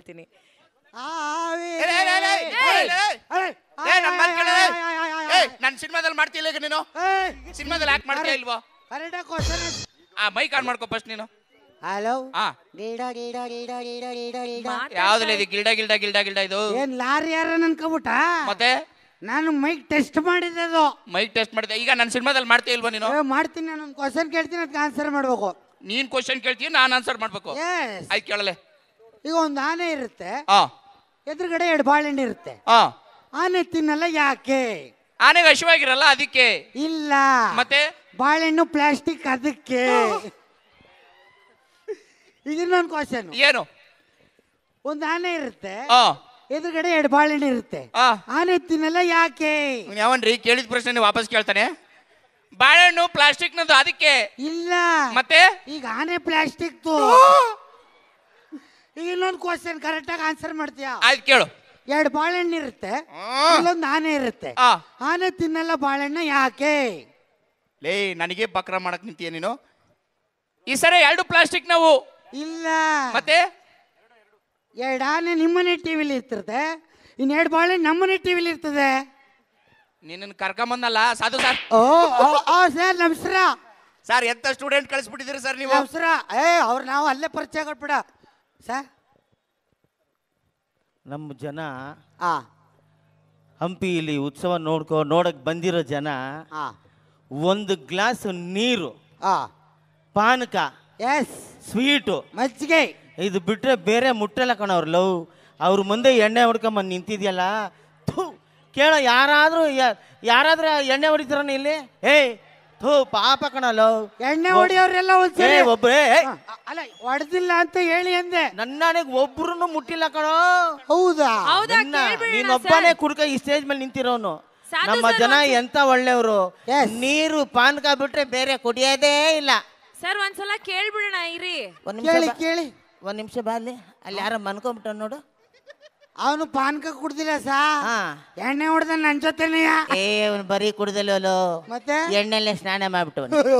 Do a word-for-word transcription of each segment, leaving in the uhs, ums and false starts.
ಹೇಳ್ತೀನಿ. ನನ್ ಸಿನಿಮಾದಲ್ಲಿ ಮಾಡ್ತಿಲ್ಲ ಈಗ ನೀನು ಸಿನಿಮಾದಲ್ಲಿ ಯಾಕೆ ಮಾಡ್ತೀಯ ಇಲ್ವೋ ಮೈಕ್ ಆನ್ ಮಾಡ್ಕೋ ಫಸ್ಟ್ ನೀನು. ಹಲೋ ಯಾವ್ದಲ್ಲ ಇದು ಗಿಲ್ಡ ಗಿಲ್ಡ ಗಿಲ್ಡ ಗಿಲ್ಡ ಇದು ಏನ್ ಲಾರಿ ಯಾರ ಅನ್ಕೋಬಿಟ್ಟ ಮತ್ತೆ ನಾನು ಮೈಕ್ ಟೆಸ್ಟ್ ಮಾಡಿದ್ದು ಮೈಕ್ ಟೆಸ್ಟ್ ಮಾಡಿದೆ ಈಗ ನನ್ನ ಸಿನಿಮಾದಲ್ಲಿ ಮಾಡ್ತೀಯ ಇಲ್ವಾ ನೀನು? ಮಾಡ್ತೀನಿ ನಾನು ಕ್ವಶನ್ ಕೇಳ್ತೀನಿ ಅದಕ್ಕೆ ಆನ್ಸರ್ ಮಾಡ್ಬೇಕು. ನೀನ್ ಕ್ವಶನ್ ಕೇಳ್ತೀಯ ನಾನು ಆನ್ಸರ್ ಮಾಡ್ಬೇಕು. ಆಯ್ತು ಕೇಳಲೆ. ಈಗ ಒಂದು ಆನೆ ಇರುತ್ತೆ ಆ ಎದುರುಗಡೆ ಎರಡು ಬಾಳೆಹಣ್ಣು ಇರುತ್ತೆ ಆ ಆನೆ ತಿನ್ನಲ್ಲ ಯಾಕೆ? ಆನೆಗೆ ಹಸಿವಾಗಿರಲ್ಲ ಅದಕ್ಕೆ. ಇಲ್ಲ ಮತ್ತೆ ಬಾಳೆಹಣ್ಣು ಪ್ಲಾಸ್ಟಿಕ್ ಅದಕ್ಕೆ. ಈಗ ಇನ್ನೊಂದು ಕ್ವಶನ್. ಏನು? ಒಂದು ಆನೆ ಇರುತ್ತೆ ಆ ಎದುರುಗಡೆ ಎರಡು ಬಾಳೆಹಣ್ಣು ಇರುತ್ತೆ ಆನೆ ತಿನ್ನಲ್ಲ ಯಾಕೆ? ಯಾವನ್ರಿ ಕೇಳಿದ ಪ್ರಶ್ನೆ ನೀವು ವಾಪಸ್ ಕೇಳ್ತಾನೆ. ಬಾಳೆಹಣ್ಣು ಪ್ಲಾಸ್ಟಿಕ್ ನದು ಅದಕ್ಕೆ. ಇಲ್ಲ ಮತ್ತೆ ಈಗ ಆನೆ ಪ್ಲಾಸ್ಟಿಕ್ ಈಗ ಇನ್ನೊಂದು ಕ್ವಶನ್ ಕರೆಕ್ಟ್ ಆಗಿ ಆನ್ಸರ್ ಮಾಡ್ತೀಯಾ? ಆಯ್ತು ಕೇಳು. ಎರಡು ಬಾಳೆಹಣ್ಣು ಇರುತ್ತೆ ಇಲ್ಲೊಂದು ಆನೆ ಇರುತ್ತೆ ಆನೆ ತಿನ್ನಲ್ಲ ಬಾಳೆಹಣ್ಣ ಯಾಕೆ? ಲೇ ನನಗೆ ಬಕ್ರ ಮಾಡಕ್ ನಿಂತೀಯ ನೀನು. ಈ ಸರಿ ಎರಡು ಪ್ಲಾಸ್ಟಿಕ್ ನಾವು. ಇಲ್ಲ ಮತ್ತೆ ಎರಡು ಆನೆ ನಿಮ್ಮನೆ ಟಿವಿಲಿ ಇರ್ತದೆ ಇನ್ನೆರಡು ಬಾಳೆಹಣ್ಣು ನಮ್ಮನೆ ಟಿವಿಲಿ ಇರ್ತದೆ. ನಿನ್ನ ಕರ್ಕೊಂಬಂದಲ್ಲ ಸಾಧು ಸರ್. ಓ ಸರ್ ನಮಸ್ಕಾರ ಸರ್. ಎಂತ ಸ್ಟೂಡೆಂಟ್ ಕಳಿಸ್ಬಿಟ್ಟಿದ್ದೀರಿ ಸರ್ ನೀವು? ನಮಸ್ಕಾರ. ಏ ಅವ್ರು ನಾವು ಅಲ್ಲೇ ಪರಿಚಯ ಕೊಟ್ಬಿಡ ಸರ್. ನಮ್ಮ ಜನ ಆ ಹಂಪಿಲಿ ಉತ್ಸವ ನೋಡ್ಕೊ ನೋಡಕ್ ಬಂದಿರೋ ಜನ ಒಂದು ಗ್ಲಾಸ್ ನೀರು ಪಾನಕ ಎಸ್ ಸ್ವೀಟು ಮಜ್ಜಿಗೆ ಇದು ಬಿಟ್ರೆ ಬೇರೆ ಮುಟ್ಟಲ್ಲ ಕಣವ್ರು. ಲವ್ ಅವ್ರ ಮುಂದೆ ಎಣ್ಣೆ ಹೊಡ್ಕೊಂಬಂದು ನಿಂತಿದ್ಯಲ್ಲ ಥೂ ಕೇಳೋ ಯಾರಾದ್ರೂ ಯಾರಾದ್ರೂ ಎಣ್ಣೆ ಹೊಡಿತಾರ ಇಲ್ಲಿ? ಏಯ್ ಥೂ ಪಾಪ ಕಣಲ್ಲೋ ಎಣ್ಣೆ ಹೊಡಿಯೋರೆಲ್ಲ ಒಂದ್ಸರಿ ಒಬ್ಬರೇ ಅಲ್ಲ ಹೊಡೆದಿಲ್ಲ ಅಂತ ಹೇಳಿ ಅಂದೆ. ನನ್ನನೆಗೆ ಒಬ್ರು ಮುಟ್ಟಿಲ್ಲ ಕಣೋ. ಹೌದಾ? ನೀನೊಬ್ಬನೇ ಕುಡ್ಕ ಈ ಸ್ಟೇಜ್ ಮೇಲೆ ನಿಂತಿರೋನು. ನಮ್ಮ ಜನ ಎಂತ ಒಳ್ಳೆಯವರು. ನೀರು ಪಾನಕ ಬಿಟ್ರೆ ಬೇರೆ ಕುಡಿಯೋದೇ ಇಲ್ಲ. ಸರ್ ಒಂದ್ಸಲ ಕೇಳ್ಬಿಡೋಣ ಇರಿ. ಒಂದ್ ನಿಮಿಷ ಕೇಳಿ ಒಂದ್ ನಿಮಿಷ ಬಾಲಿ ಅಲ್ಲಿ ಯಾರ ಮನ್ಕೊಂಬಿಟ್ಟ ನೋಡು. ಅವನು ಪಾನಕ ಕುಡ್ದಿಲ್ಲ ಸಾ ಎಣ್ಣೆ ಹೊಡೆದ ನನ್ ಜೊತೆನೇ. ಏ ಅವನು ಬರೀ ಕುಡ್ದಲ್ಲ ಮತ್ತೆ ಎಣ್ಣೆಲ್ಲೇ ಸ್ನಾನ ಮಾಡ್ಬಿಟ್ಟು.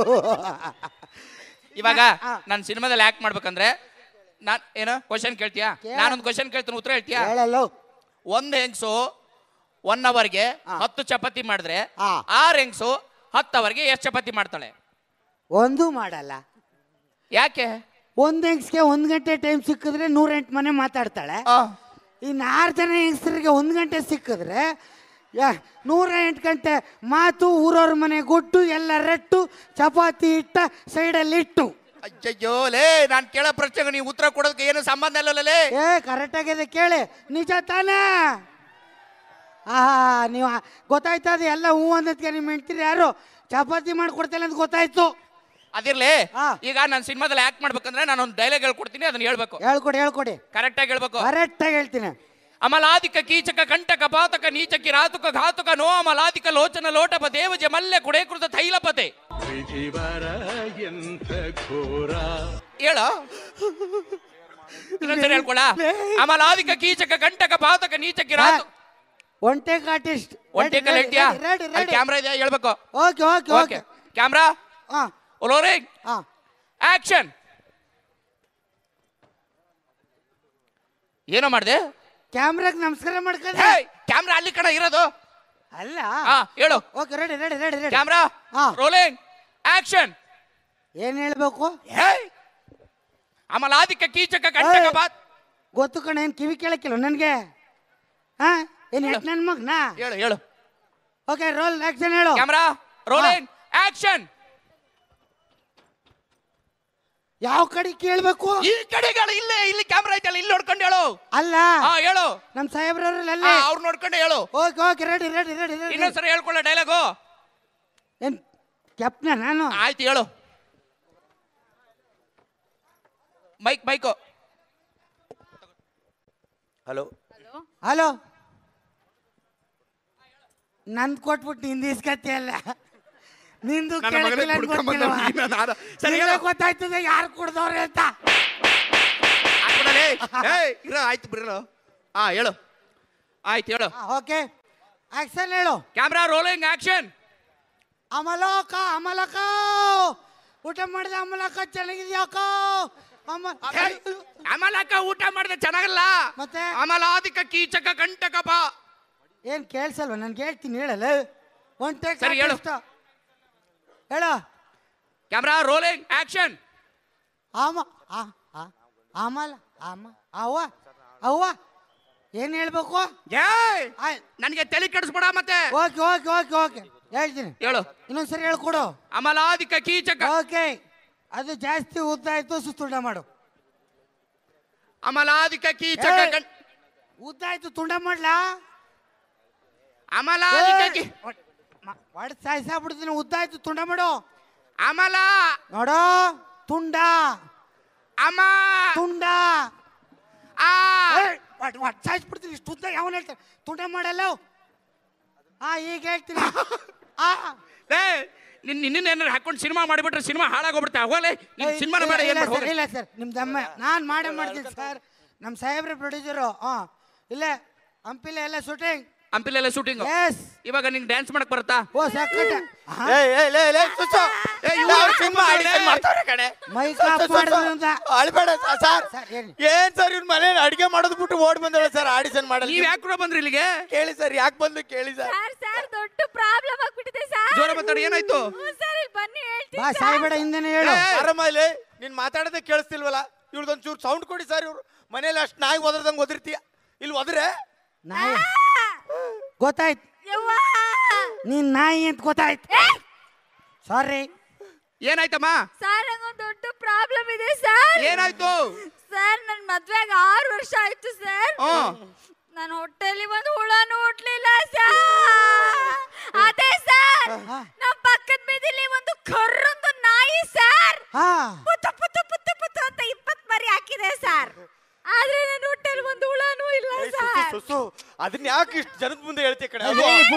ಇವಾಗ ನಾನು ಸಿನಿಮಾದಲ್ಲಿ ಆಕ್ಟ್ ಮಾಡ್ಬೇಕಂದ್ರೆ ನಾನ್ ಏನೋ ಕ್ವಶನ್ ಕೇಳ್ತೀಯಾ? ನಾನೊಂದು ಕ್ವಶನ್ ಕೇಳ್ತೀನಿ ಉತ್ತರ ಹೇಳ್ತೀಯಾ? ಒಂದ್ ಹೆಂಗ್ಸು ಒನ್ ಅವರ್ಗೆ ಹತ್ತು ಚಪಾತಿ ಮಾಡಿದ್ರೆ ಆರ್ ಹೆಂಗ್ಸು ಹತ್ತು ಅವರ್ಗೆ ಎಷ್ಟು ಚಪಾತಿ ಮಾಡ್ತಾಳೆ? ಒಂದು ಮಾಡಲ್ಲ. ಯಾಕೆ? ಒಂದ್ ಹೆಂಗ್ಸ್ಗೆ ಒಂದ್ ಗಂಟೆ ಟೈಮ್ ಸಿಕ್ಕಿದ್ರೆ ನೂರೆಂಟು ಮನೆ ಮಾತಾಡ್ತಾಳೆ. ಇನ್ನು ಆರು ಜನ ಹೆಂಗಸರಿಗೆ ಒಂದು ಗಂಟೆ ಸಿಕ್ಕಿದ್ರೆ ನೂರ ಎಂಟು ಗಂಟೆ ಮಾತು ಊರವ್ರ ಮನೆ ಗುಡ್ಡು ಎಲ್ಲ ರಟ್ಟು ಚಪಾತಿ ಇಟ್ಟ ಸೈಡಲ್ಲಿ ಇಟ್ಟು. ಅಯ್ಯಯ್ಯೋ ಲೇ ನಾನು ಕೇಳೋ ಪ್ರಶ್ನೆಗೆ ನೀವು ಉತ್ತರ ಕೊಡೋದಕ್ಕೆ ಏನು ಸಂಬಂಧ ಇಲ್ಲಲೇ. ಏ ಕರೆಕ್ಟ್ ಆಗಿದೆ ಕೇಳಿ. ನಿಜ ತಾನೇ? ಆ ನೀವು ಗೊತ್ತಾಯ್ತದ ಎಲ್ಲ ಹೂ ಅಂದದ್ಕೆ ನಿಮ್ಮ ಹೆಂಡ್ತಿರು ಯಾರು ಚಪಾತಿ ಮಾಡ್ಕೊಡ್ತಿಲ್ಲ ಅಂತ ಗೊತ್ತಾಯ್ತು. ಅದಿರ್ಲಿ ಈಗ ನಾನು ಸಿನಿಮಾದಲ್ಲಿ ಆಕ್ಟ್ ಮಾಡ್ಬೇಕಂದ್ರೆ ನಾನು ಒಂದು ಡೈಲಾಗ್ ಹೇಳ್ಕೊಡ್ತೀನಿ ಅದನ್ನ ಹೇಳ್ಬೇಕು. ಹೇಳ್ಕೊಡಿ ಹೇಳ್ಕೊಡಿ ಕರೆಕ್ಟ್ ಆಗಿ ಹೇಳ್ಬೇಕು. ಕರೆಕ್ಟ್ ಆಗಿ ಹೇಳ್ತೀನಿ. ಅಮಲಾದಿಕ ಕೀಚಕ ಕಂಟಕ ಪಾತಕ ನೀಚಕಿ ರಾತುಕ ಘಾತುಕ ನೋ ಅಮಲಾದಿಕ ಲೋಚನ ಲೋಟಪ ದೇವಜ ಮಲ್ಲೆ ಕುಡೇಕೃತ ತೈಲಪತೆ. ಹೇಳ ಇನ್ನೊಂದ್ಸರಿ ಹೇಳ್ಕೊಳ. ಅಮಲಾದಿಕ ಕೀಚಕ ಕಂಟಕ ಪಾತಕ ನೀಚಕಿ ರಾತು ಒಂಟೆ ಕಾಟಿಸ್ಟ್ ಒಂಟೆ ಕಲ್ ಹೇಳ್ತೀಯಾ? ಕ್ಯಾಮ್ರಾ ಇದೆಯಾ ಹೇಳ್ಬೇಕು. Okay okay okay camera rolling action. ಏನೋ ಮಾಡಿದೆ? ಕ್ಯಾಮ್ರಾಗೆ ನಮಸ್ಕಾರ ಮಾಡ್ಕೊಂಡೆ. ಕ್ಯಾಮ್ರಾ ಅಲ್ಲಿ ಕಣ ಇರೋದು ಅಲ್ಲ. ಹೇಳು. Okay ready ready ready ready. Camera rolling action. ಏನ್ ಹೇಳ್ಬೇಕು? ಅಮಲಾದಿಕ ಕೀಚಕ ಕಂಟಕ ಪಾತ್. ಗೊತ್ತು ಕಣ ಏನ್ ಕಿವಿ ಕೇಳಕ್ಕಿಲ್ಲ ನನ್ಗೆ. ಹಾ ಏನ್ ನನ್ ಮಗನಾ? ಹೇಳು ಹೇಳು. ಓಕೆ ರೋಲ್ ಆಕ್ಷನ್ ಹೇಳು. Camera rolling action. ಯಾವ ಕಡೆ ಕೇಳ್ಬೇಕು? ಈ ಕಡೆಗಳು ಇಲ್ಲೇ ಇಲ್ಲಿ ಕ್ಯಾಮ್ರಾ ಐತಲ್ಲ ಇಲ್ಲಿ ನೋಡ್ಕೊಂಡು ಹೇಳು. ಅಲ್ಲ ಹೇಳು. ನಮ್ ಸಾಹೇಬ್ರವ್ರಲ್ಲ ಅವ್ರು ನೋಡ್ಕೊಂಡು ಹೇಳು. Okay okay ready ready ready ready. ಇನ್ನೊಂದ್ಸರಿ ಹೇಳ್ಕೊಳ್ಳ ಡೈಲಾಗು. ಏನ್ ಕೆಪ್ನ ನಾನು? ಆಯ್ತು ಹೇಳು. Mic mike. ಹಲೋ ಹಲೋ ನಂದು ಕೊಟ್ಬಿಟ್ಟು ನಿಂದು ಇಸ್ಕತ್ತಿಯಲ್ಲ. ನಿಂದು ಗೊತ್ತಾಯ್ತದೆ ಯಾರು ಕುಡ್ದವ್ರೆ ಅಂತ. ಆಯ್ತು ಬಿಡಲು. ಹಾ ಹೇಳು. ಆಯ್ತು ಹೇಳು. ಓಕೆ ಆಕ್ಷನ್ ಹೇಳು. Camera rolling action. ಅಮಲಕ ಅಮಲಕ ಊಟ ಮಾಡಿದ ಅಮಲಕ ಚೆನ್ನಾಗಿದ್ಯಾಕ ಅಮಲಕ ಊಟ ಮಾಡಿದ್ರೆ ಚೆನ್ನಾಗಲ್ಲ. ಮತ್ತೆ ಅಮಲಾದಿಕ ಕೀಚಕ ಕಂಟಕ ಬಾ. ಏನ್ ಕೇಳ್ಸಲ್ವ? ನನ್ಗೆ ಹೇಳ್ತೀನಿ, ಹೇಳಲ್ಲ. ಒಂದ್ ಟೇಕ್ ಸರಿ ಹೇಳು. ಹೇಳ. Camera rolling action. ಆಮ ಆಮಲ ಆಮ ಅವ್ವ ಅವ್ವ ಏನ್ ಹೇಳ್ಬೇಕು? ನನಗೆ ತಲೆ ಕೆಡಿಸ್ಬೇಡ ಮತ್ತೆ. ಓಕೆ ಓಕೆ ಓಕೆ ಓಕೆ ಹೇಳ್ತೀನಿ, ಹೇಳು. ಇನ್ನೊಂದ್ಸರಿ ಹೇಳ್ಕೊಡು. ಅಮಲಾದಿಕ ಕೀಚಕ. ಓಕೆ, ಅದು ಜಾಸ್ತಿ ಉದ್ದ ಆಯ್ತು, ಸುತ್ತುಂಡ ಮಾಡು. ಅಮಲಾದಿಕ ಕೀಚಕ ಗಂ- ಉದ್ದ ಆಯ್ತು, ತುಂಡ ಮಾಡ್ಲಾ? ಅಮಲಾದಿಕ ಒಡ್ ಸಾಯಿಸಾಬಿಡ್ತೀನಿ. ಉದ್ದ ಆಯ್ತು, ತುಂಡ ಮಾಡು. ಅಮಲ ನೋಡೋ, ತುಂಡ ಅಮ ತುಂಡ ಆ ಸಾಯಿಸ್ಬಿಡ್ತೀನಿ. ಇಷ್ಟು ಉದ್ದ ಯಾವನ್ ಹೇಳ್ತಾರೆ? ತುಂಡ ಮಾಡಲ್ಲ. ಹಾ, ಈಗ ಹೇಳ್ತೀನಿ. ಆ ನಿನ್ ನಿನ್ನ ಏನಾರು ಹಾಕೊಂಡು ಸಿನಿಮಾ ಮಾಡಿಬಿಟ್ರೆ ಸಿನಿಮಾ ಹಾಳಾಗೋಗ್ಬಿಡ್ತಾ. ಹೋಗಲೇ ಸಿನಿಮಾನ ಬೇಡ. ಏನ್ ಇಲ್ಲ ಮಾಡ್ಬೋದು? ಸರ್, ಇಲ್ಲ ಸರ್, ನಿಮ್ದಮ್ಮ ನಾನು ಮಾಡೇ ಮಾಡ್ತೀನಿ ಸರ್. ನಮ್ಮ ಸಾಹೇಬ್ರೆ ಪ್ರೊಡ್ಯೂಸರು. ಹಾ, ಇಲ್ಲ ಹಂಪಿಲೆ ಎಲ್ಲ ಶೂಟಿಂಗ್, ಹಂಪಿಲೆಲ್ಲ ಶೂಟಿಂಗ್. ಎಸ್. ಇವಾಗ ನಿಂಗೆ ಡ್ಯಾನ್ಸ್ ಮಾಡಕ್ ಬರುತ್ತಾ? ಓ ಸಕ್ಕಟ. ಏನ್ ಸರ್ ಇವ್ರ ಮನೇಲಿ ಅಡಿಗೆ ಮಾಡೋದು ಬಿಟ್ಟು ಓಡ್ ಬಂದಳ ಸರ್ ಆಡಿಷನ್ ಮಾಡಲ್ಲ. ನೀವ್ ಯಾಕೆ ಕೂಡ ಬಂದ್ರಿ ಇಲ್ಲಿಗೆ? ಕೇಳಿ ಸರ್, ಯಾಕೆ ಬಂದು ಕೇಳಿ ಸರ್. ಸರ್ ದೊಡ್ಡ ಪ್ರಾಬ್ಲಮ್ ಆಗ್ಬಿಟ್ಟಿದೆ ಸರ್. ಜೋರ ಮಾತಾಡಿ, ಏನಾಯ್ತು? ಸರ್ ಇಲ್ಲಿ ಬನ್ನಿ ಹೇಳ್ತೀನಿ. ಬಾ ಸಾಯ್ಬೇಡ, ಹಿಂದೆನೆ ಹೇಳು. ಆರಾಮಲ್ಲಿ ನೀನ್ ಮಾತಾಡೋದೇ ಕೇಳಿಸ್ತಿಲ್ವಲ್ಲ? ಇವ್ರದೊಂದ್ ಚೂರು ಸೌಂಡ್ ಕೊಡಿ ಸರ್. ಇವ್ರು ಮನೇಲಿ ಅಷ್ಟು ನಾಯಿ ಒದರ್ದಂಗ್ ಒದರ್ತೀಯ, ಇಲ್ಲಿ ಒದ್ರೆ ನಾಯಿ ಗೊತ್ತಾಯ್ತು, ನೀನ್ ನಾಯಿ ಅಂತ ಗೊತ್ತಾಯ್ತು. ಸಾರಿ. ಏನಾಯ್ತಮ್ಮ? ಸರ್ ನಂಗೊಂದು ದೊಡ್ಡ ಪ್ರಾಬ್ಲಮ್ ಇದೆ ಸರ್. ಏನಾಯ್ತು? ಸರ್ ನನ್ ಮದ್ವೆಗೆ ಆರು ವರ್ಷ ಆಯ್ತು ಸರ್. ನನ್ನ ಹೊಟ್ಟೆಲಿ ಒಂದು ಹುಳನೂ ಹುಟ್ಲಿಲ್ಲ ಸರ್. ಅದೇ ಸರ್, ನಮ್ ಪಕ್ಕದ ಬೀದಿಲಿ ಒಂದು ಕರ್ರೊಂದು ನಾಯಿ ಸರ್ ಪುತ್ತು ಪುತ್ತು ಪುತ್ತು ಪುತ್ತು ಅಂತ ಇಪ್ಪತ್ ಮರಿ ಹಾಕಿದೆ ಸರ್. ಆದ್ರೆ ನನ್ನ ಹೊಟ್ಟೆಲಿ ಒಂದು ಹುಳನೂ ಇಲ್ಲ ಸರ್. ಅದನ್ನ ಯಾಕೆ ಇಷ್ಟು ಜನದ ಮುಂದೆ ಹೇಳ್ತೀಯ ಕಣೆ?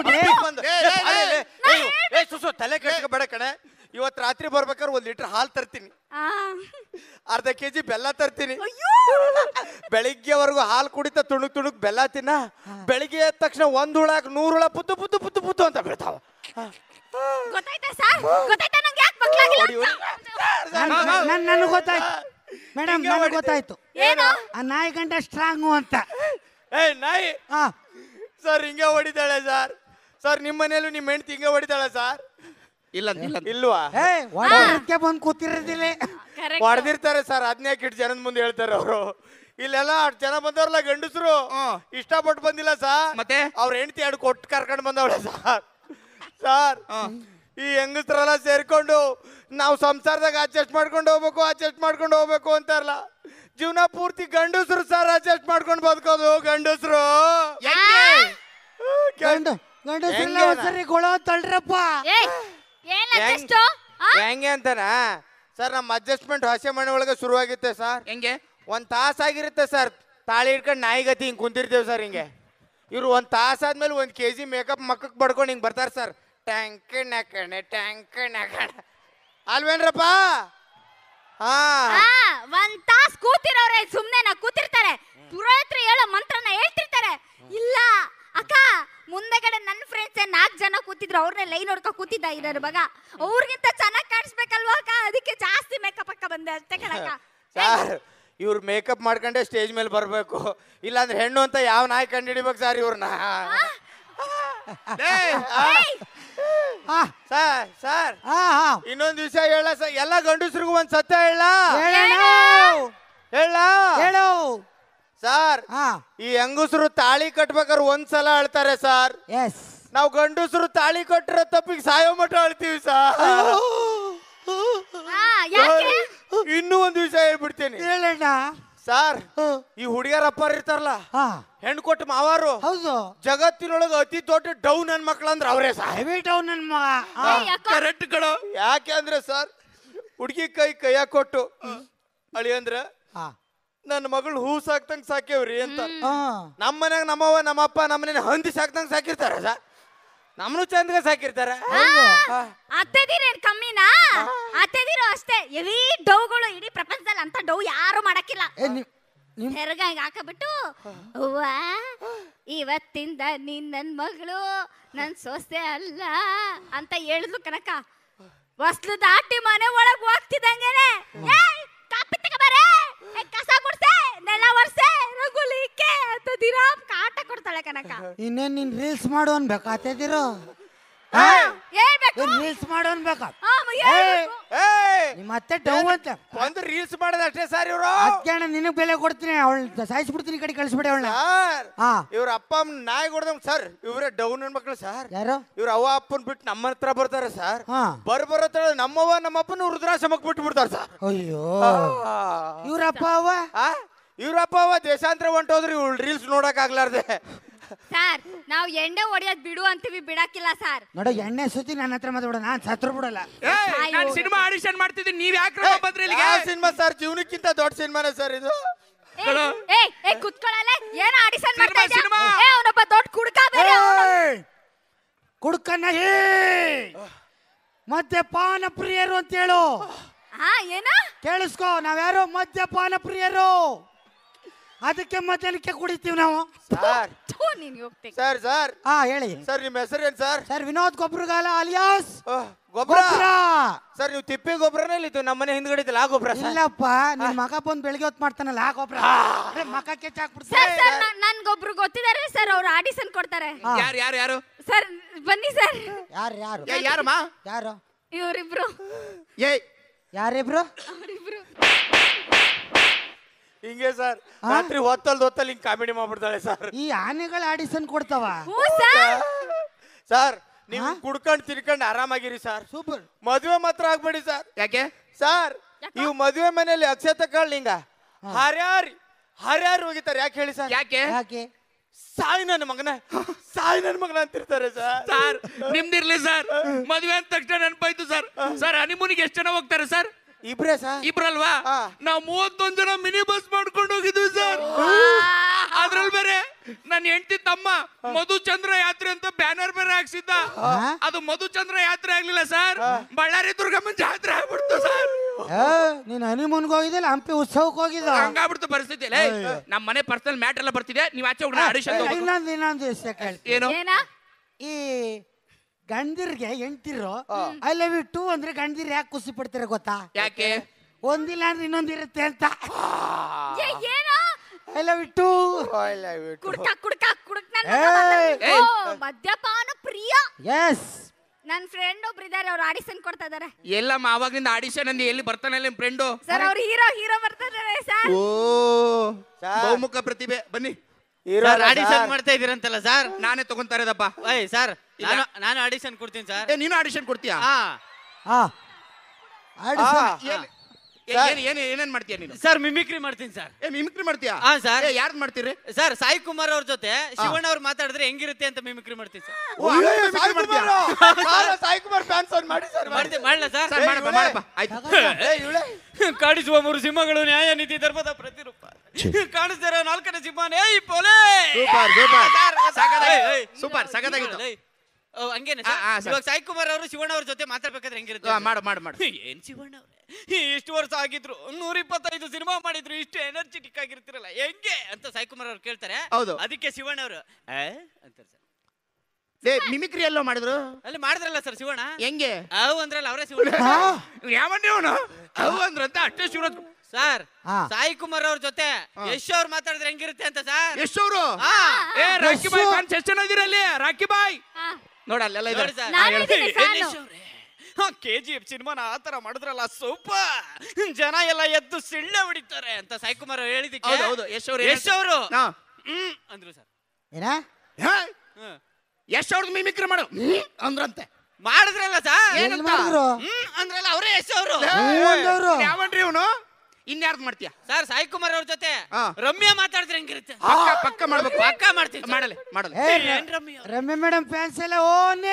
ಸುಸು ತಲೆ ಕೆಡ್ಸ್ಕೋಬೇಡ ಕಣೆ. ಇವತ್ ರಾತ್ರಿ ಬರ್ಬೇಕಾದ್ರೆ ಒಂದ್ ಲೀಟರ್ ಹಾಲು ತರ್ತೀನಿ, ಅರ್ಧ ಕೆಜಿ ಬೆಲ್ಲ ತರ್ತೀನಿ. ಬೆಳಿಗ್ಗೆವರೆಗೂ ಹಾಲು ಕುಡಿತಾ ತುಣುಕ್ ತುಣುಕ್ ಬೆಲ್ಲ ತಿನ್ನ. ಬೆಳಿಗ್ಗೆ ಎದ್ದ ತಕ್ಷಣ ಒಂದ್ ಹುಳಕ್ ನೂರ್ ಹುಳ ಪುತ್ತು ಪುತ್ತು ಪುತ್ತು ಪುತ್ತು ಅಂತ ಬೀಳ್ತಾವ. ಗೊತ್ತಾಯ್ತಾ ಸರ್? ಗೊತ್ತಾಯ್ತಾ ನಂಗೆ ಯಾಕೆ ಮಕ್ಕಳಾಗಿಲ್ಲ? ನನಗೆ ಗೊತ್ತಾಯ್ತು ಮೇಡಮ್, ನನಗೆ ಗೊತ್ತಾಯ್ತು. ಏನು? ಆ ನಾಯಿ ಗಂಟ ಸ್ಟ್ರಾಂಗು ಅಂತ. ಏ ನಾಯಿ ಸರ್ ಹಿಂಗೆ ಹೊಡಿತಾಳೆ ಸರ್. ಸರ್ ನಿಮ್ಮ ಮನೇಲೂ ನಿಮ್ಮ ಹೆಂಡತಿ ಹಿಂಗೆ ಹೊಡಿತಾಳೆ ಸರ್? ಇಲ್ಲ ಇಲ್ವಾ? ಹೊಡೆದಕ್ಕೆ ಬಂದು ಕೂತಿರೋದಿಲ್ಲ, ಹೊಡೆದಿರ್ತಾರೆ ಸರ್. ಹದಿನಾಲ್ಕು ಇಟ್ಟು ಜನದ ಮುಂದೆ ಹೇಳ್ತಾರೆ ಅವರು. ಇಲ್ಲೆಲ್ಲ ಅಷ್ಟು ಜನ ಬಂದವ್ರಲ್ಲ ಗಂಡಸರು, ಇಷ್ಟಪಟ್ಟು ಬಂದಿಲ್ಲ ಸರ್. ಮತ್ತೆ ಅವ್ರ ಹೆಂಡತಿ ಎರಡು ಕೊಟ್ಟು ಕರ್ಕೊಂಡು ಬಂದವಳೆ ಸರ್. ಸರ್ ಈ ಹೆಂಗಸ್ರೆಲ್ಲ ಸೇರ್ಕೊಂಡು ನಾವು ಸಂಸಾರದಾಗ ಅಡ್ಜಸ್ಟ್ ಮಾಡ್ಕೊಂಡು ಹೋಗ್ಬೇಕು ಅಡ್ಜಸ್ಟ್ ಮಾಡ್ಕೊಂಡು ಹೋಗ್ಬೇಕು ಅಂತಾರಲ್ಲ. ಜೀವನ ಪೂರ್ತಿ ಗಂಡಸರು ಸರ್ ಅಡ್ಜಸ್ಟ್ ಮಾಡ್ಕೊಂಡು ಬದುಕೋದು. ಗಂಡಸರು ಗಂಡು ಗಂಡಸರೆಲ್ಲ ಒಂದ್ಸರಿ ಗೊಳೋ ತಳ್ರಪ್ಪ. ಹೆಂಗೆ ಅಂತಾನ ಸರ್? ನಮ್ಮ ಅಡ್ಜಸ್ಟ್ಮೆಂಟ್ ಹೊಸ ಮನೆ ಒಳಗೆ ಶುರುವಾಗಿತ್ತೆ ಸರ್. ಹೆಂಗೆ? ಒಂದ್ ತಾಸಾಗಿರುತ್ತೆ ಸರ್. ತಾಳಿ ಹಿಡ್ಕೊಂಡು ನಾಯಿಗತಿ ಹಿಂಗ್ ಕುಂತಿರ್ತೇವೆ ಸರ್. ಹಿಂಗೆ ಇವ್ರು ಒಂದ್ ತಾಸಾದ್ಮೇಲೆ ಒಂದ್ ಕೆ ಜಿ ಮೇಕಪ್ ಮಕ್ಕಕ್ ಬಡ್ಕೊಂಡು ಹಿಂಗ್ ಬರ್ತಾರೆ ಸರ್. ಟ್ಯಾಂಕ್ ನಕಣೆ ಟ್ಯಾಂಕ್ ನಕಣೆ ಅಲ್ವೇನ್ರಪ್ಪ? ಹಾ, ಒಂದ್ ತಾಸ್ ಕೂತಿರೋರೆ ಸುಮ್ನೆ ನಾ ಕೂತಿರ್ತಾರೆ. ಪುರೋಹಿತರು ಹೇಳೋ ಮಂತ್ರನ ಹೇಳ್ತಿರ್ತಾರೆ. ಇಲ್ಲ ಅಕ್ಕ, ಮುಂದೆಗಡೆ ನನ್ನ ಫ್ರೆಂಡ್ಸ್ ನಾಲ್ಕು ಜನ ಕೂತಿದ್ರು, ಅವ್ರನ್ನೇ ಲೈನ್ ನೋಡ್ಕೊ ಕೂತಿದ್ದ ಇರೋರು ಮಗ. ಅವ್ರಿಗಿಂತ ಚೆನ್ನಾಗಿ ಕಾಣಿಸ್ಬೇಕಲ್ವಾ ಅಕ್ಕ, ಅದಕ್ಕೆ ಜಾಸ್ತಿ ಮೇಕಪ್ ಅಕ್ಕ ಬಂದೆ ಅಷ್ಟೇ ಕಣಕ್ಕ. ಸರ್ ಇವ್ರು ಮೇಕಪ್ ಮಾಡ್ಕೊಂಡೆ ಸ್ಟೇಜ್ ಮೇಲೆ ಬರ್ಬೇಕು, ಇಲ್ಲಾಂದ್ರೆ ಹೆಣ್ಣು ಅಂತ ಯಾವ ನಾಯಿ ಕಂಡು ಹಿಡಿಬೇಕು ಸರ್ ಇವ್ರನ್ನ. ಸರ್ ಸರ್ ಇನ್ನೊಂದು ವಿಷಯ ಹೇಳ ಸರ್. ಎಲ್ಲ ಗಂಡಸ್ರಿಗೂ ಒಂದ್ ಸತ್ಯ ಹೇಳ ಹೇಳ ಹೇಳು ಸರ್. ಈ ಹೆಂಗಸರು ತಾಳಿ ಕಟ್ಬೇಕಾದ್ರೆ ಒಂದ್ಸಲ ಅಳ್ತಾರೆ ಸರ್. ಎಸ್. ನಾವು ಗಂಡಸರು ತಾಳಿ ಕಟ್ಟಿರೋ ತಪ್ಪಿಗೆ ಸಾಯೋ ಮಟ್ಟ ಅಳ್ತೀವಿ ಸರ್. ಇನ್ನೂ ಒಂದು ವಿಷಯ ಹೇಳ್ಬಿಡ್ತೀನಿ ಹೇಳಣ್ಣ ಸರ್. ಈ ಹುಡುಗಿಯರಪ್ಪ ಇರ್ತಾರಲ್ಲ, ಹೆಣ್ಣು ಕೊಟ್ಟು ಮಾವಾರು, ಹೌದು, ಜಗತ್ತಿನೊಳಗೆ ಅತಿ ದೊಡ್ಡ ಡೌನ್ ನನ್ ಮಕ್ಳಂದ್ರ ಅವ್ರೇ ಸರ್. ಹೆವಿ ಡೌನ್ ನನ್ ಮಗ. ಕರೆಕ್ಟ್ ಕಣೋ. ಯಾಕೆ ಅಂದ್ರೆ ಸರ್, ಹುಡುಗಿ ಕೈ ಕೈಯಾಗ ಕೊಟ್ಟು ಅಳಿ ಅಂದ್ರ ನನ್ನ ಮಗಳು ಹೂ ಸಾಕ್ತಂಗ್ ಸಾಕ್ಯವ್ರಿ ಅಂತ. ನಮ್ಮ ಮನ್ಯಾಗ ನಮ್ಮವ್ವ ನಮ್ಮಪ್ಪ ನಮ್ಮ ಮನೆ ಹಂದಿ ಸಾಕ್ತಂಗ್ ಸಾಕಿರ್ತಾರ ಸರ್. ನಮ್ನು ಚಂದಗ ಸಾಕಿರ್ತಾರ. ಅತ್ತೆದಿರೇನ್ ಕಮ್ಮಿನಾ? ಅತ್ತೆದಿರು ಅಷ್ಟೇ ಎವಿ ಡೌಗಳು ಇಡೀ ಪ್ರಪಂಚದಲ್ಲಿ ಅಂತ ಡೌ ಯಾರು ಮಾಡಕ್ಕಿಲ್ಲ. ಹೆರಗ ಹಾಕಬಿಟ್ಟು ಅವ್ವ ಇವತ್ತಿಂದ ನೀನ್ ನನ್ ಮಗಳು ನನ್ ಸೊಸೆ ಅಲ್ಲ ಅಂತ ಹೇಳಿದ್ಲು ಕನಕ. ಹೊಸ್ಲು ದಾಟಿ ಮನೆ ಒಳಗ್ ಹೋಗ್ತಿದಂಗೆನೆ ಕಾಪಿ ತಗಬಾರೆ ಕಸ ಗುಡ್ಸೆ ನೆಲ ಒರ್ಸೆ ರಂಗೋಲಿ ಇಕ್ಕೆ ಅಂತ ದಿನ ಕಾಟ ಕೊಡ್ತಾಳೆ ಕನಕ. ಇನ್ನೇನ್ ನೀನ್ ರೀಲ್ಸ್ ಮಾಡು ಅನ್ಬೇಕಾತಿರೋ ಹೇಳ್ಬೇಕು ರೀಲ್ಸ್ ಮಾಡು ಅನ್ಬೇಕಾ ಹಾ, ಮ- ಹೇಳ್ಬೇಕು. ನಿಮ್ಮ ಅತ್ತೆ ಡವ್ ಅಂತ ಒಂದು ರೀಲ್ಸ್ ಮಾಡೋದು ಅಷ್ಟೇ ಸರ್ ಇವರು. ಅದಕ್ಕೆ ನಿನಗ್ ಬೆಲೆ ಕೊಡ್ತೀನಿ, ಅವಳು ಸಾಯಿಸ್ಬಿಡ್ತೀನಿ, ಈ ಕಡೆ ಕಳಿಸ್ಬಿಡಿ ಅವಳನ್ನ. ಸರ್ ಹಾ ಇವ್ರ ಅಪ್ಪ ಅಮ್ಮ ನಾಯಿ ಹೊಡೆದಂಗ್ ಸರ್. ಇವರೇ ಡೌನ್ ಮಕ್ಕಳು ಸರ್. ಯಾರು ಇವ್ರ ಅವ್ವ ಅಪ್ಪನ್ ಬಿಟ್ಟು ನಮ್ಮ ಹತ್ರ ಬರ್ತಾರೆ ಸರ್. ಹಾ ಬರ್ ಬರತ್ತ ನಮ್ಮವ್ವ ನಮ್ಮಪ್ಪನ ವೃದ್ಧಾಶ್ರಮಕ್ಕೆ ಬಿಟ್ಟು ಬಿಡ್ತಾರೆ ಸರ್. ಅಯ್ಯೋ ಇವ್ರಪ್ಪ ಅವ್ವ ಇವ್ರಪ್ಪ ಅವ್ವ ದೇಶಾಂತರ ಹೊಂಟೋದ್ರಿ ಇವ್ಳು ರೀಲ್ಸ್ ನೋಡಕ್ ಆಗ್ಲಾರ್ದೆ. ಸರ್ ನಾವು ಎಣ್ಣೆ ಹೊಡಿಯೋದ್ ಬಿಡು ಅಂತೀವಿ, ಬಿಡಕ್ಕಿಲ್ಲ ಸರ್. ನೋಡ ಎಣ್ಣೆ ಸುತ್ತಿ ನನ್ನ ಹತ್ರ ಮಾತಾಡ, ನಾನ್ ಸತ್ರು ಬಿಡಲ್ಲ. ನಾನು ಸಿನಿಮಾ ಆಡಿಷನ್ ಮಾಡ್ತಿದ್ದೀನಿ, ನೀವ್ ಯಾಕೆ ಬಂದ್ರಿ ಇಲ್ಲಿಗೆ? ಸಿನಿಮಾ ಸರ್ ಜೀವನಕ್ಕಿಂತ ದೊಡ್ಡ ಸಿನಿಮಾನೇ ಸರ್ ಇದು. ಏ ಏ ಕುತ್ಕೊಳ್ಳಲ್ಲ, ಏನ ಆಡಿಷನ್ ಸಿನಿಮಾ, ಮಾಡ್ತಾ ಇದ್ಯಾ? ಸಿನಿಮಾ. ಏ ಅವನೊಬ್ಬ ದೊಡ್ಡ ಕುಡ್ಕ ಬೇರೆ ಅವ್ನು. ಕುಡ್ಕನ್ನ ಹೇ ಮದ್ಯಪಾನ ಪ್ರಿಯರು ಅಂತ ಹೇಳು. ಹಾ ಏನ ಕೇಳಿಸ್ಕೋ, ನಾವ್ಯಾರು ಮದ್ಯಪಾನ ಪ್ರಿಯರು, ಅದಕ್ಕೆ ಮಧ್ಯಾಹ್ನಕ್ಕೆ ಕುಡಿತೀವಿ ನಾವು. ಸರ್ ಥು, ನೀನ್ ಹೋಗ್ತೀನಿ. ಸರ್ ಸರ್ ಹಾ ಹೇಳಿ ಸರ್ ನಿಮ್ಮ ಹೆಸರೇನ್ ಸರ್? ಸರ್ ವಿನೋದ್ ಗೊಬ್ಬರಗಾಲ ಅಲಿಯಾಸ್ ಗೊಬ್ಬರ ಗೊಬ್ಬರ. ಸರ್ ನೀವು ತಿಪ್ಪೆ ಗೊಬ್ಬರನೇ ಇತ್ತು ನಮ್ಮನೆ ಹಿಂದ್ಗಡೆ ಇದ್ದಲ್ಲ ಆ ಗೊಬ್ಬರ ಸರ್? ಇಲ್ಲಪ್ಪ, ನಿನ್ ಮಗ ಬಂದ್ ಬೆಳಿಗ್ಗೆ ಹೊತ್ತು ಮಾಡ್ತಾನಲ್ಲ ಆ ಗೊಬ್ಬರ. ಮಕಕ್ಕೆ ಸರ್ ಚಾಕ್ಬಿಡ್ತಾರೆ. ಸರ್ ನನ್ಗೊಬ್ರು ಗೊತ್ತಿದ್ದಾರೆ ಸರ್, ಅವ್ರು ಆಡಿಷನ್ ಕೊಡ್ತಾರೆ. ಯಾರು ಯಾರು ಯಾರು ಸರ್ ಬನ್ನಿ ಸರ್. ಯಾರು ಯಾರು ಏ, ಯಾರಮ್ಮ? ಯಾರು ಇವರಿಬ್ರು ಏ ಯಾರಿಬ್ರು? ಅವರಿಬ್ರು ಹಿಂಗೆ ಸರ್ ರಾತ್ರಿ ಹೊತ್ತಲ್ ಹೊತ್ತಲ್ಲಿ ಹಿಂಗ್ ಕಾಮಿಡಿ ಮಾಡ್ಬಿಡ್ತಾಳೆ ಸರ್. ಈ ಆನೆಗಳ ಆಡಿಷನ್ ಕೊಡ್ತಾವ. ಹ್ಞೂ ಸರ್. ಸರ್ ನೀವು ಕುಡ್ಕೊಂಡ್ ತಿನ್ಕೊಂಡ್ ಆರಾಮಾಗಿರಿ ಸರ್. ಸೂಪರ್. ಮದುವೆ ಮಾತ್ರ ಆಗ್ಬೇಡಿ ಸರ್. ಯಾಕೆ ಸರ್ ನೀವು ಮದುವೆ ಮನೆಯಲ್ಲಿ ಅಕ್ಷತೆ ತಗೊಳ್ಳಿ ಹಿಂಗ ಹರ್ಯಾರಿ ಹರ್ಯಾರು ಹೋಗಿತಾರೆ. ಯಾಕೆ ಹೇಳಿ ಸರ್? ಯಾಕೆ ಯಾಕೆ? ಸಾಯಿ ನನ್ನ ಮಗನ ಸಾಯಿ ನನ್ನ ಮಗನ ಅಂತಿರ್ತಾರೆ ಸರ್. ಸರ್ ನಿಮ್ದಿರ್ಲಿ ಸರ್, ಮದುವೆ ಅಂದ ತಕ್ಷಣ ನೆನಪಾಯ್ತು ಸರ್. ಸರ್ ಹನಿಮೂನಿಗೆ ಎಷ್ಟು ಜನ ಹೋಗ್ತಾರೆ ಸರ್? ಇಬ್ರೇ ಸರ್. ಇಬ್ರಲ್ವಾ? ನಾವು ಮೂವತ್ತೊಂದ್ ಜನ ಮಿನಿ ಬಸ್ ಮಾಡ್ಕೊಂಡು ಹೋಗಿದ್ವಿ ಸರ್. ಅದ್ರಲ್ಲಿ ಬೇರೆ ನನ್ನ ಹೆಂಡತಿ ತಮ್ಮ ಮಧುಚಂದ್ರ ಯಾತ್ರೆ ಅಂತ ಬ್ಯಾನರ್ ಬೇರೆ ಹಾಕ್ಸಿದ್ದ. ಅದು ಮಧುಚಂದ್ರ ಯಾತ್ರೆ ಆಗ್ಲಿಲ್ಲ ಸರ್, ಬಳ್ಳಾರಿ ದುರ್ಗಮ್ಮನ ಜಾತ್ರೆ ಆಗ್ಬಿಡ್ತು ಸರ್. ನೀನ್ ಹನಿಮೂನ್ಗೆ ಹೋಗಿದ್ದಿಲ್ಲ, ಹಂಪಿ ಉತ್ಸವಕ್ಕೆ ಹೋಗಿದ್ದ. ಹಂಗಾಗ್ಬಿಡ್ತು ಪರಿಸ್ಥಿತಿ. ನಮ್ಮ ಮನೆ ಪರ್ಸನಲ್ ಮ್ಯಾಟ್ ಎಲ್ಲ ಬರ್ತಿದೆ, ನೀವ್ ಆಚೆ ಹೋಗೋಣ ಆಡಿಷನ್. ಇನ್ನೊಂದು ಇನ್ನೊಂದು ವಿಷಯ ಕೇಳ್ತೀನಿ. ಏನು? ಏನ ಈ ಗಂಡಿರ್ಗೆ ಹೆಂಡ್ತಿರು ಐ ಲವ್ ಯು ಟು ಅಂದ್ರೆ ಗಂಡಿರ್ ಯಾಕೆ ಖುಷಿ ಪಡ್ತೀರ ಗೊತ್ತಾ? ಯಾಕೆ? ಒಂದಿಲ್ಲ ಅಂದ್ರೆ ಇನ್ನೊಂದಿರುತ್ತೆ ಅಂತ. ಏ, ಏನ ಐ ಲವ್ ಯು ಟು. ಕುಡ್ಕ ಕುಡ್ಕ ಕುಡ್ಕ ಏಯ್. ಮದ್ಯಪಾನ ಪ್ರಿಯ. ಎಸ್. ನನ್ ಫ್ರೆಂಡ್ ಒಬ್ರು ಇದಾರೆ, ಅವ್ರು ಆಡಿಷನ್ ಕೊಡ್ತಾ ಇದಾರೆ. ಎಲ್ಲಮ್ಮ ಆವಾಗಿಂದ ಆಡಿಷನ್ ಅಂದಿ, ಎಲ್ಲಿ ಬರ್ತಾನೆ ನಿಮ್ ಫ್ರೆಂಡು? ಸರ್ ಅವ್ರು ಹೀರೋ ಹೀರೋ ಬರ್ತಾ ಇದಾರೆ ಸರ್. ಓ ಬಹುಮುಖ ಪ್ರತಿಭೆ. ಬನ್ನಿ. ಆಡಿಷನ್ ಮಾಡ್ತಾ ಇದೀರಂತಲ್ಲ ಸರ್? ನಾನೇ ತಗೊಂತಾ ಇರೋದಪ್ಪ. ಓಯ್ ಸರ್, ನಾನು ನಾನು ಆಡಿಷನ್ ಕೊಡ್ತೀನಿ ಸರ್. ಏ, ನೀನು ಆಡಿಷನ್ ಕೊಡ್ತೀಯಾ? ಹಾ ಹಾ ಆಡಿಷನ್. ಏನ್- ಏ, ಏನ್ ಏನ್ ಏನೇನ್ ಮಾಡ್ತೀಯ ನೀನು? ಸರ್ ಮಿಮಿಕ್ರಿ ಮಾಡ್ತೀನಿ ಸರ್. ಏ ಮಿಮಿಕ್ರಿ ಮಾಡ್ತೀಯಾ? ಹಾ ಸರ್. ಯಾರ್ದು ಮಾಡ್ತೀರಿ? ಸರ್ ಸಾಯಿ ಕುಮಾರ್ ಅವ್ರ ಜೊತೆ ಶಿವಣ್ಣ ಅವ್ರು ಮಾತಾಡಿದ್ರೆ ಹೆಂಗಿರುತ್ತೆ ಅಂತ ಮಿಮಿಕ್ರಿ ಮಾಡ್ತೀನಿ ಸರ್. ಸಾಯಿ ಕುಮಾರ್ ಫ್ಯಾನ್ಸ್ ಅವ್ರು ಮಾಡಿ ಸರ್. ಮಾಡ್ತೀನಿ, ಮಾಡ್ಲಾ ಸರ್? ಸರ್, ಮಾಡಪ್ಪ ಮಾಡಪ್ಪ, ಆಯ್ತು. ಕಾಣಿಸುವ ಮೂರು ಸಿಂಹಗಳು ನ್ಯಾಯ ನೀತಿ ಧರ್ಮದ ಪ್ರತಿರೂಪ. ಕಾಣಿಸ್ತಾರ ನಾಲ್ಕನೇ ಸಿಂಹನೇ ಈ ಪೋಲೆ. ಸೂಪರ್ ಸೂಪರ್ ಸಗದಾಗಿ- ಏಯ್, ಏಯ್. ಸೂಪರ್ ಸಗದಾಗಿತ್ತು. ಏಯ್, ಓ, ಹಂಗೇನೆ ಆ, ಆ, ಸರ್. ಸರ್. ಇವಾಗ ಸಾಯಿ ಕುಮಾರ್ ಅವರು ಶಿವಣ್ಣ ಅವ್ರ ಜೊತೆ ಮಾತಾಡ್ಬೇಕಾದ್ರೆ ಹೆಂಗಿರುತ್ತೆ? ಆ, ಮಾಡು ಮಾಡು ಮಾಡು. ಏನ್ ಶಿವಣ್ಣ ಅವ್ರೆ, ಇಷ್ಟು ವರ್ಷ ಆಗಿದ್ರು ನೂರ ಇಪ್ಪತ್ತೈದು ಸಿನಿಮಾ ಮಾಡಿದ್ರು, ಇಷ್ಟು ಎನರ್ಜೆಟಿಕ್ ಆಗಿರ್ತಿರಲ್ಲ ಹೆಂಗೆ ಅಂತ ಸಾಯಿ ಕುಮಾರ್ ಅವ್ರು ಕೇಳ್ತಾರೆ. ಹೌದು. ಅದಕ್ಕೆ ಶಿವಣ್ಣ ಅವರು ಅಂತಾರೆ ಸರ್. ಏ ಮಿಮಿಕ್ರಿ ಎಲ್ಲೋ ಮಾಡಿದ್ರು? ಅಲ್ಲಿ ಮಾಡಿದ್ರಲ್ಲ ಸರ್ ಶಿವಣ್ಣ. ಹೆಂಗೆ? ಅವು ಅಂದ್ರಲ್ಲ ಅವರೇ ಶಿವಣ್ಣ. ಯಾವನ್ನೇ ಅವನು ಅವು ಅಂದ್ರಂತ ಅಷ್ಟೇ ಶಿವರಾಜ್ ಸರ್ ಹಾ. ಸಾಯಿ ಕುಮಾರ್ ಅವ್ರ ಜೊತೆ ಯಶ್ ಅವ್ರು ಮಾತಾಡಿದ್ರೆ ಹೆಂಗಿರುತ್ತೆ ಅಂತ ಸರ್. ಎಷ್ಟವರು? ಹಾ. ಏ ರಾಕಿ ಬಾಯ್ ಫ್ಯಾನ್ಸ್ ಎಷ್ಟು ಜನ ಇದೀರಲ್ಲಿ? ರಾಕಿ ಬಾಯ್ ಹಾ. ನೋಡ ಅಲ್ಲೆಲ್ಲ ನೋಡಿ ಇದ್ದಾರೆ. ಸರ್. ನಾನು ಇದ್ದೀನಿ ಫ್ಯಾನು. ಕೆ ಜಿ ಎಫ್ ಸಿನಿಮಾನ ಆತರ ಮಾಡಿದ್ರಲ್ಲ ಸೂಪರ್, ಜನ ಎಲ್ಲ ಎದ್ದು ಸಿಳ್ಳೆ ಹೊಡಿತಾರೆ ಅಂತ ಸಾಯಿ ಕುಮಾರ್ ಅವ್ರು ಹೇಳಿದಕ್ಕೆ ಹೌದು, ಹೌದು. ಯಶ್ ಅವ್ರು ಯಶ್ ಅವರು ಹಾ. ಹ್ಮ್ ಅಂದ್ರು ಸರ್. ಏನ ಹಾ? ಹ್ಮ್. ಯಶ್ ಅವ್ರದ್ದು ಮಿಮಿಕ್ರಿ ಮಾಡು ಹ್ಮ್ ಅಂದ್ರಂತೆ. ಮಾಡಿದ್ರಲ್ಲ ಸರ್. ಎಲ್ಲಿ ಮಾಡಿದ್ರು? ಹ್ಮ್ ಅಂದ್ರಲ್ಲ ಅವರೇ ಯಶ್ ಅವರು. ಹ್ಞೂ ಅಂದವ್ರು. ಯಾವನ್ರಿ ಇವನು? ಇನ್ಯಾರ್ದು ಮಾಡ್ತೀಯ? ಸರ್ ಸಾಯಿ ಕುಮಾರ್ ಅವ್ರ ಜೊತೆ ಹಾ. ರಮ್ಯಾ ಮಾತಾಡಿದ್ರೆ ಹೆಂಗಿರುತ್ತೆ? ಪಕ್ಕ ಪಕ್ಕ ಮಾಡ್ಬೇಕು. ಪಕ್ಕ ಮಾಡ್ತೀನಿ ಸರ್. ಮಾಡಲೆ ಮಾಡಲೆ. ಏ, ಏನ್ ರಮ್ಯಾ ಅವ್ರು? ರಮ್ಯ ಮೇಡಮ್ ಫ್ಯಾನ್ಸ್ ಎಲ್ಲ ಓನೆ.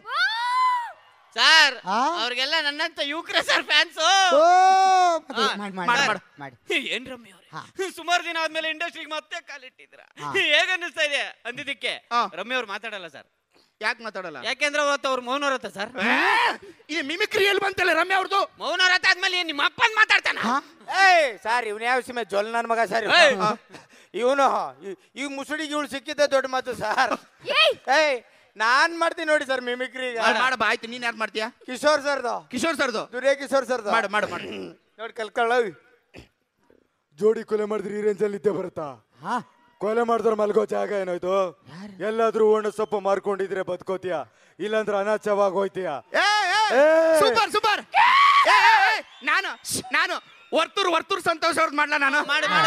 ಸರ್ ಆ? ಅವ್ರಿಗೆಲ್ಲ ನನ್ನಂತ ಯುವಕರ ಸರ್ ಫ್ಯಾನ್ಸ್. ಓ ಮತ್ತೆ ಹಾ, ಮಾಡಿ ಮಾಡು, ಮಾಡಿ ಮಾಡು. ಮಾಡಿ. ಏನ್ ರಮ್ಯ ಹಾ. ಅವ್ರೆ, ಸುಮಾರು ದಿನ ಆದ್ಮೇಲೆ ಇಂಡಸ್ಟ್ರಿಗೆ ಮತ್ತೆ ಕಾಲಿಟ್ಟಿದ್ರ, ಹಾ. ಹೇಗ ಅನ್ನಿಸ್ತಾ ಇದೆ ಅಂದಿದ್ದಕ್ಕೆ ಹಾ. ರಮ್ಯ ಅವ್ರು ಮಾತಾಡಲ್ಲ ಸರ್. ಯಾಕೆ ಮಾತಾಡಲ್ಲ? ಯಾಕೆಂದ್ರೆ ಅವತ್ತು ಅವ್ರು ಮೌನವ್ರತ ಸರ್. ಈ ಮಿಮಿಕ್ರಿ ಎಲ್ಲಿ ಬಂತಲ್ಲ ರಮ್ಯ ಅವ್ರದ್ದು? ಮೌನವ್ರತ ಆದ್ಮೇಲೆ ನಿಮ್ಮ ಅಪ್ಪನ್ ಮಾತಾಡ್ತಾನ. ಹಾ? ಏಯ್ ಸರ್ ಇವ್ನ ಯಾವ ಸಿಮೆ ಜೊಲ್ ನನ್ ಮಗ ಸರ್ ಏಯ್. ಇವನು ಈಗ ಮುಸುಡಿಗೆ ಇವಳು ಸಿಕ್ಕಿದ್ದೆ ದೊಡ್ಡ ಮಾತು ಸರ್. ಏಯ್ ಏಯ್ ನಾನ್ ಮಾಡ್ತೀನಿ ನೋಡಿ ಸರ್ ಮಿಮಿಕ್ರಿ. ಮಾಡಪ್ಪ ಆಯ್ತು. ನೀನ್ ಯಾರು ಮಾಡ್ತೀಯಾ? ಕಿಶೋರ್ ಸರ್ದು, ಕಿಶೋರ್ ಸರ್ದು ದುರ್ಯ ಕಿಶೋರ್ ಸರ್ದು ಮಾಡು ಮಾಡು ಮಾಡು. ನೋಡಿ ಕಲ್ಕೊಳ್ಳ. ಜೋಡಿ ಕೊಲೆ ಮಾಡಿದ್ರೆ ಈ ರೇಂಜಲ್ಲಿ ಇದ್ದೇ ಬರುತ್ತಾ? ಹಾ ಕೊಲೆ ಮಾಡಿದ್ರೆ ಮಲ್ಗೋ ಜಾಗ ಏನಾಯ್ತು? ಎಲ್ಲಾದ್ರೂ ಒಣ ಸೊಪ್ಪು ಮಾರ್ಕೊಂಡಿದ್ರೆ ಬದುಕೋತೀಯ, ಇಲ್ಲಾಂದ್ರೆ ಅನಾಚವಾಗಿ ಹೋಯ್ತೀಯ. Super super. ನಾನು ನಾನು ವರ್ತೂರ್ ವರ್ತೂರ್ ಸಂತೋಷ್ ಅವ್ರದ್ದು ಮಾಡ್ಲಾ ನಾನು?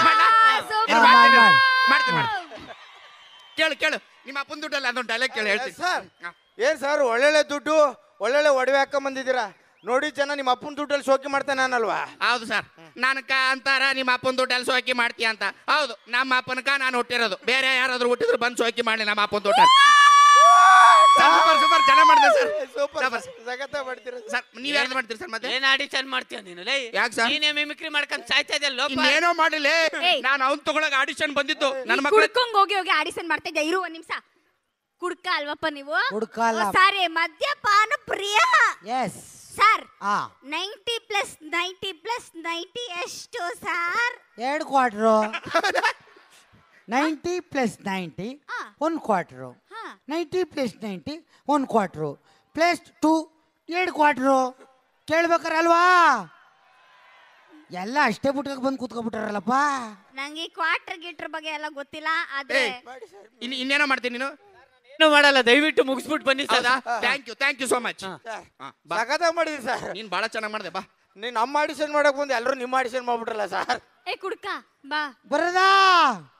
ಮಾಡ್ತೀನಿ. ಕೇಳು ಕೇಳು, ನಿಮ್ಮ ಅಪ್ಪನ ದುಡ್ಡಲ್ಲ ಅದೊಂದು ಡೈಲಾಗ್ ಕೇಳಿ ಹೇಳ್ತೀನಿ ಸರ್. ಏನ್ ಸರ್ ಒಳ್ಳೊಳ್ಳೆ ದುಡ್ಡು ಒಳ್ಳೊಳ್ಳೆ ಒಡವೆ ಹಾಕೊಂಡ್ ಬಂದಿದ್ದೀರಾ. ನೋಡಿ ಜನ ನಿಮ್ಮ ಅಪ್ಪನ ದುಡ್ಡಲ್ಲಿ ಶೋಕಿ ಮಾಡ್ತಾನೆ ನಾನಲ್ವಾ? ಹೌದು ಸರ್. ನನಕ ಅಂತಾರ ನಿಮ್ಮ ಅಪ್ಪನ ದುಡ್ಡಲ್ಲಿ ಸೋಕಿ ಮಾಡ್ತೀಯ ಅಂತ. ಹೌದು, ನಮ್ಮ ಅಪ್ಪನಕ ನಾನು ಹುಟ್ಟಿರೋದು. ಬೇರೆ ಯಾರಾದ್ರೂ ಹುಟ್ಟಿದ್ರು ಬಂದು ಸೋಕಿ ಮಾಡ್ಲಿ ನಮ್ಮ ಅಪ್ಪನ ದುಡ್ಡಲ್ಲಿ. ಸೂಪರ್ ಸೂಪರ್, ಚೆನ್ನಾಗಿ ಮಾಡಿದೆ ಸರ್. ಸೂಪರ್ ಜಗತ್ತ ಮಾಡ್ತೀರಾ ಸರ್? ನೀವ್ ಯಾರು ಮಾಡ್ತೀರಿ ಸರ್? ಮತ್ತೆ ಏನ್ ಆಡಿಷನ್ ಮಾಡ್ತೀಯ ನೀನು? ಲೈ ಯಾಕೆ ಸರ್? ನೀನೇ ಮಿಮಿಕ್ರಿ ಮಾಡ್ಕೊಂಡ್ ಸಾಯ್ತಾ ಇದೆಯಲ್ಲ. ಇನ್ನೇನೋ ಮಾಡಿಲ್ಲ, ಏಯ್. ನಾನು ಅವ್ನ್ ತಗೊಳಕ್ ಆಡಿಷನ್ ಬಂದಿದ್ದು. ನನ್ನ ಮಕ್ಕಳು ಕುಡ್ಕೊಂಡ್ ಹೋಗಿ ಹೋಗಿ ಆಡಿಷನ್ ಮಾಡ್ತಾ ಇದ್ದೆ. ಇರು ಒಂದ್ ನಿಮಿಷ. ಕುಡ್ಕ ಅಲ್ವಪ್ಪ ನೀವು? ಕುಡ್ಕ ಅಲ್ಲ. ಸಾರಿ, ಮದ್ಯಪಾನ ಪ್ರಿಯ. ಎಸ್ ಸರ್, ಆ ninety plus ninety plus ninety ಎಷ್ಟು ಸರ್? ಎರಡು ಕ್ವಾರ್ಟ್ರು. ನೈಂಟಿ ಪ್ಲಸ್ ನೈಂಟಿ ಆ. ಒಂದು ಕ್ವಾರ್ಟ್ರು. ಹಾ. ನೈಂಟಿ ಪ್ಲಸ್ ನೈಂಟಿ ಒಂದು ಕ್ವಾರ್ಟ್ರು ಪ್ಲಸ್ ಟು ಎರಡು ಕ್ವಾರ್ಟ್ರು. ಕೇಳ್ಬೇಕಲ್ವಾ? ಎಲ್ಲ ಅಷ್ಟೇ ಬಿಟ್ಟಾಗ ಬಂದು ಕೂತ್ಕೊಬಿಟ್ಟಾರಲ್ಲಪ್ಪ. ನಂಗೆ ಈ ಕ್ವಾರ್ಟರ್ ಗೀಟರ್ ಬಗ್ಗೆ ಎಲ್ಲ ಗೊತ್ತಿಲ್ಲ. ಆದ್ರೆ ಇನ್ ಇನ್ನೇನೋ ಮಾಡ್ತೀನಿ ನೀನು? ಏನು ಮಾಡಲ್ಲ, ದಯವಿಟ್ಟು ಮುಗಿಸ್ಬಿಟ್ಟು ಬನ್ನಿ sir. Thank you thank you so much. ಸಗತ ಮಾಡಿದ್ರಿ ಸರ್. ನೀನ್ ಬಹಳ ಚೆನ್ನಾಗಿ ಮಾಡಿದೆ. ಬಾ. ನೀನ್ ನಮ್ಮ ಆಡಿಷನ್ ಮಾಡಕ್ ಬಂದು ಎಲ್ಲರೂ ನಿಮ್ಮ ಆಡಿಷನ್ ಮಾಡ್ಬಿಟ್ರಲ್ಲ ಸರ್. ಏ ಕುಡ್ಕ ಬಾ. ಬರದಾ